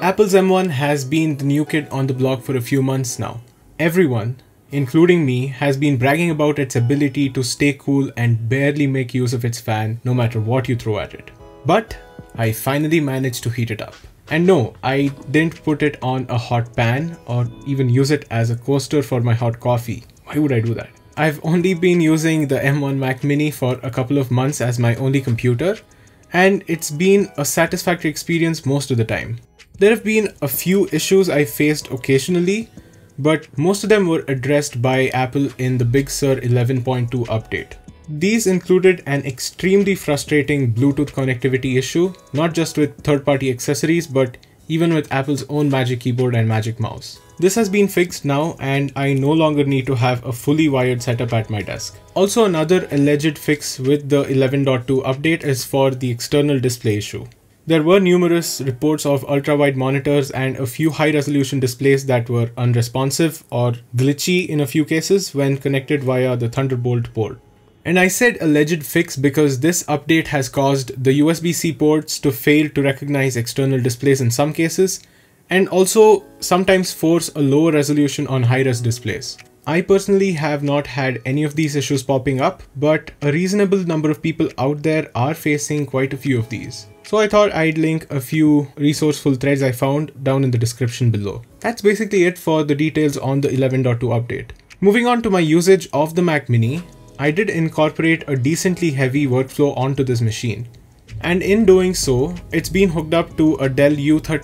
Apple's M1 has been the new kid on the block for a few months now. Everyone, including me, has been bragging about its ability to stay cool and barely make use of its fan no matter what you throw at it. But I finally managed to heat it up. And no, I didn't put it on a hot pan or even use it as a coaster for my hot coffee. Why would I do that? I've only been using the M1 Mac Mini for a couple of months as my only computer, and it's been a satisfactory experience most of the time. There have been a few issues I faced occasionally, but most of them were addressed by Apple in the Big Sur 11.2 update. These included an extremely frustrating Bluetooth connectivity issue, not just with third-party accessories, but even with Apple's own Magic Keyboard and Magic Mouse. This has been fixed now, and I no longer need to have a fully wired setup at my desk. Also, another alleged fix with the 11.2 update is for the external display issue. There were numerous reports of ultra-wide monitors and a few high-resolution displays that were unresponsive or glitchy in a few cases when connected via the Thunderbolt port. And I said alleged fix because this update has caused the USB-C ports to fail to recognize external displays in some cases, and also sometimes force a lower resolution on high-res displays. I personally have not had any of these issues popping up, but a reasonable number of people out there are facing quite a few of these. So I thought I'd link a few resourceful threads I found down in the description below. That's basically it for the details on the 11.2 update. Moving on to my usage of the Mac Mini, I did incorporate a decently heavy workflow onto this machine. And in doing so, it's been hooked up to a Dell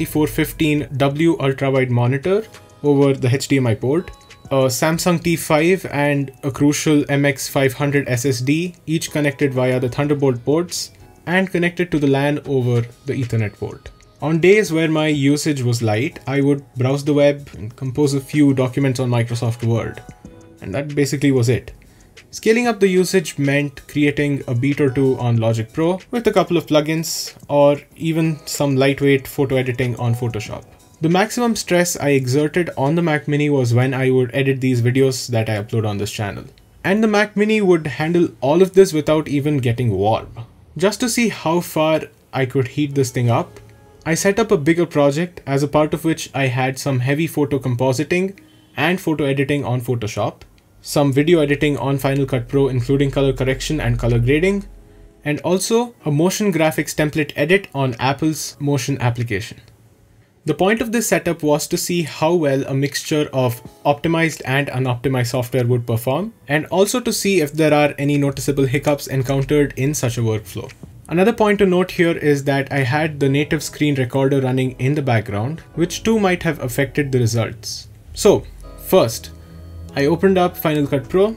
U3415W ultrawide monitor over the HDMI port, a Samsung T5 and a Crucial MX500 SSD, each connected via the Thunderbolt ports and connected to the LAN over the Ethernet port. On days where my usage was light, I would browse the web and compose a few documents on Microsoft Word. And that basically was it. Scaling up the usage meant creating a beat or two on Logic Pro with a couple of plugins or even some lightweight photo editing on Photoshop. The maximum stress I exerted on the Mac Mini was when I would edit these videos that I upload on this channel. And the Mac Mini would handle all of this without even getting warm. Just to see how far I could heat this thing up, I set up a bigger project as a part of which I had some heavy photo compositing and photo editing on Photoshop, some video editing on Final Cut Pro including color correction and color grading, and also a motion graphics template edit on Apple's Motion application. The point of this setup was to see how well a mixture of optimized and unoptimized software would perform, and also to see if there are any noticeable hiccups encountered in such a workflow. Another point to note here is that I had the native screen recorder running in the background, which too might have affected the results. So, first, I opened up Final Cut Pro,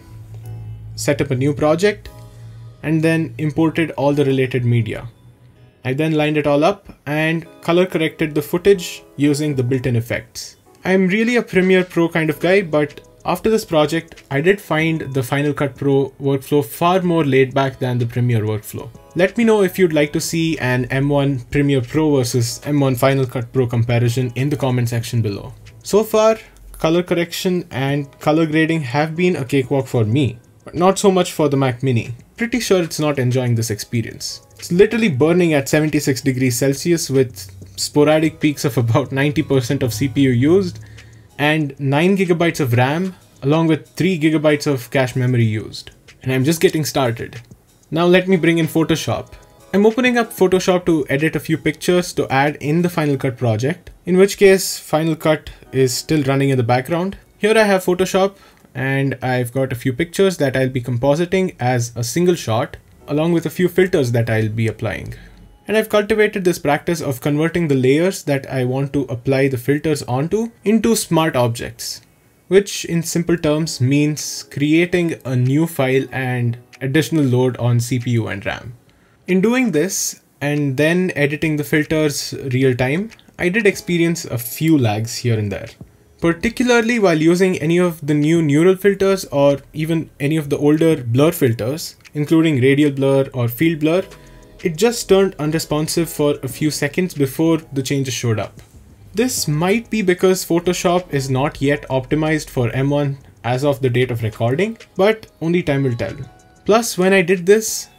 set up a new project, and then imported all the related media. I then lined it all up and color corrected the footage using the built-in effects. I'm really a Premiere Pro kind of guy, but after this project, I did find the Final Cut Pro workflow far more laid back than the Premiere workflow. Let me know if you'd like to see an M1 Premiere Pro versus M1 Final Cut Pro comparison in the comment section below. So far, color correction and color grading have been a cakewalk for me, but not so much for the Mac Mini. Pretty sure it's not enjoying this experience. It's literally burning at 76 degrees Celsius with sporadic peaks of about 90% of CPU used and 9 GB of RAM along with 3 GB of cache memory used. And I'm just getting started. Now let me bring in Photoshop. I'm opening up Photoshop to edit a few pictures to add in the Final Cut project, in which case Final Cut is still running in the background. Here I have Photoshop and I've got a few pictures that I'll be compositing as a single shot, along with a few filters that I'll be applying. And I've cultivated this practice of converting the layers that I want to apply the filters onto into smart objects, which in simple terms means creating a new file and additional load on CPU and RAM. In doing this and then editing the filters real time, I did experience a few lags here and there. Particularly while using any of the new neural filters or even any of the older blur filters, including radial blur or field blur, it just turned unresponsive for a few seconds before the changes showed up. This might be because Photoshop is not yet optimized for M1 as of the date of recording, but only time will tell. Plus, when I did this,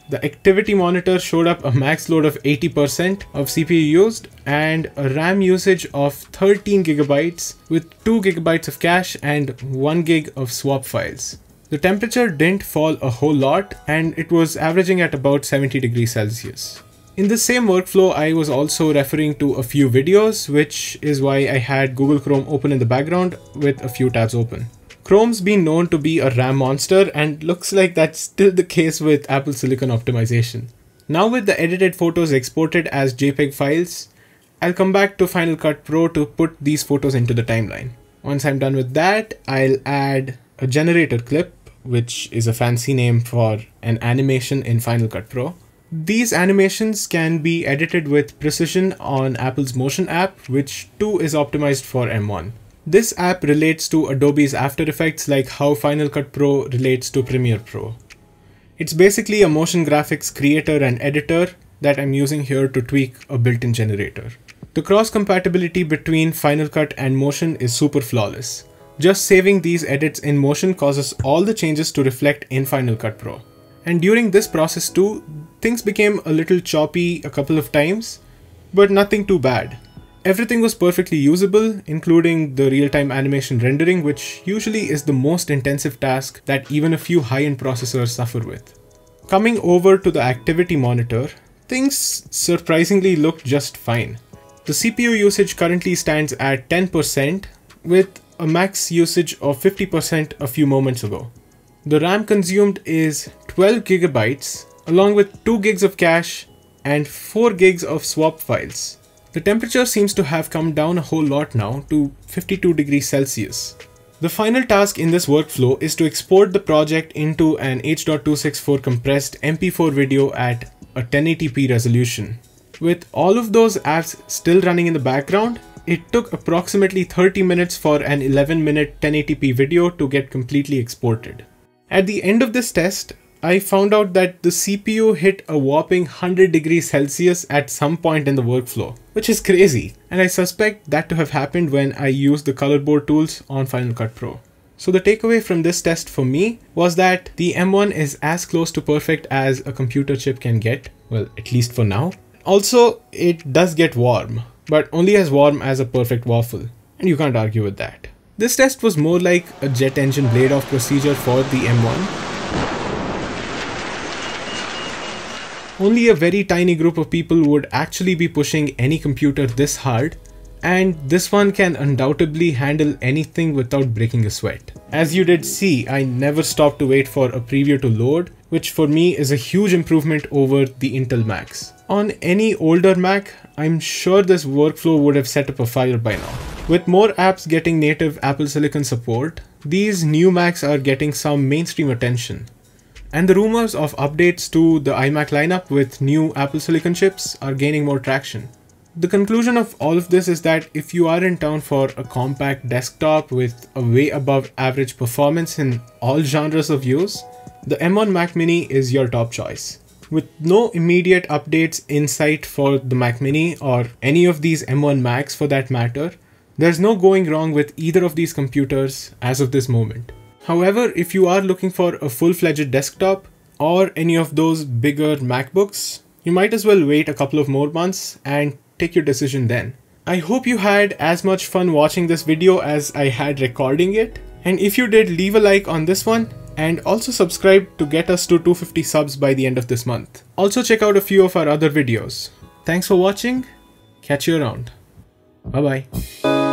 The activity monitor showed up a max load of 80% of CPU used and a RAM usage of 13 gigabytes with 2 gigabytes of cache and 1 gig of swap files. The temperature didn't fall a whole lot and it was averaging at about 70 degrees Celsius. In the same workflow, I was also referring to a few videos, which is why I had Google Chrome open in the background with a few tabs open. Chrome's been known to be a RAM monster and looks like that's still the case with Apple Silicon optimization. Now with the edited photos exported as JPEG files, I'll come back to Final Cut Pro to put these photos into the timeline. Once I'm done with that, I'll add a generator clip, which is a fancy name for an animation in Final Cut Pro. These animations can be edited with precision on Apple's Motion app, which too is optimized for M1. This app relates to Adobe's After Effects like how Final Cut Pro relates to Premiere Pro. It's basically a motion graphics creator and editor that I'm using here to tweak a built-in generator. The cross-compatibility between Final Cut and Motion is super flawless. Just saving these edits in Motion causes all the changes to reflect in Final Cut Pro. And during this process too, things became a little choppy a couple of times, but nothing too bad. Everything was perfectly usable, including the real-time animation rendering, which usually is the most intensive task that even a few high-end processors suffer with. Coming over to the activity monitor, things surprisingly looked just fine. The CPU usage currently stands at 10%, with a max usage of 50% a few moments ago. The RAM consumed is 12 gigabytes, along with 2 gigs of cache and 4 gigs of swap files. The temperature seems to have come down a whole lot now to 52 degrees Celsius. The final task in this workflow is to export the project into an H.264 compressed MP4 video at a 1080p resolution. With all of those apps still running in the background, it took approximately 30 minutes for an 11-minute 1080p video to get completely exported. At the end of this test, I found out that the CPU hit a whopping 100 degrees Celsius at some point in the workflow, which is crazy, and I suspect that to have happened when I used the colorboard tools on Final Cut Pro. So the takeaway from this test for me was that the M1 is as close to perfect as a computer chip can get, well, at least for now. Also, it does get warm, but only as warm as a perfect waffle, and you can't argue with that. This test was more like a jet engine blade off procedure for the M1. Only a very tiny group of people would actually be pushing any computer this hard, and this one can undoubtedly handle anything without breaking a sweat. As you did see, I never stopped to wait for a preview to load, which for me is a huge improvement over the Intel Macs. On any older Mac, I'm sure this workflow would have set up a fire by now. With more apps getting native Apple Silicon support, these new Macs are getting some mainstream attention. And the rumors of updates to the iMac lineup with new Apple Silicon chips are gaining more traction. The conclusion of all of this is that if you are in town for a compact desktop with a way above average performance in all genres of use, the M1 Mac Mini is your top choice. With no immediate updates in sight for the Mac Mini or any of these M1 Macs for that matter, there's no going wrong with either of these computers as of this moment. However, if you are looking for a full-fledged desktop or any of those bigger MacBooks, you might as well wait a couple of more months and take your decision then. I hope you had as much fun watching this video as I had recording it, and if you did, leave a like on this one and also subscribe to get us to 250 subs by the end of this month. Also check out a few of our other videos. Thanks for watching, catch you around. Bye bye.